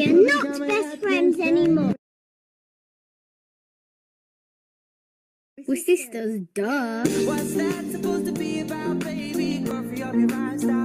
We're not best friends anymore. We're sisters, duh. What's that supposed to be about, baby? Coffee up your rhyme style.